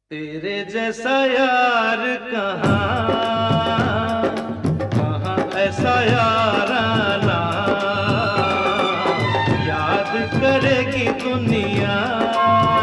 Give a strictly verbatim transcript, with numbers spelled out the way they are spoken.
तेरे जैसा यार कहाँ, कहाँ ऐसा याराना, याद करेगी दुनिया।